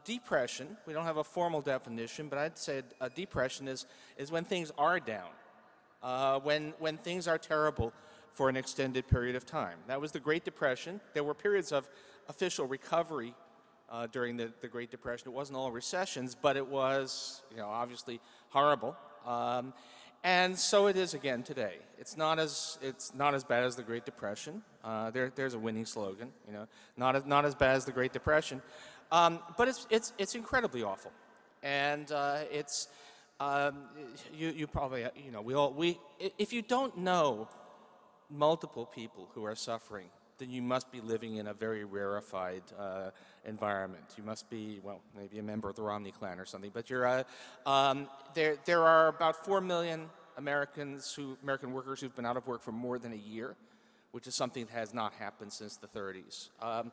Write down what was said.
Depression, we don't have a formal definition, but I'd say a depression is when things are down, when things are terrible for an extended period of time. That was the Great Depression. There were periods of official recovery during the Great Depression. It wasn't all recessions, but it was, obviously horrible. And so it is again today. It's not as bad as the Great Depression. There's a winning slogan, not as bad as the Great Depression, but it's incredibly awful, and you probably if you don't know multiple people who are suffering, then you must be living in a very rarefied environment. You must be, well, maybe a member of the Romney clan or something, but you're, there are about 4 million American workers who've been out of work for more than a year, which is something that has not happened since the 30s.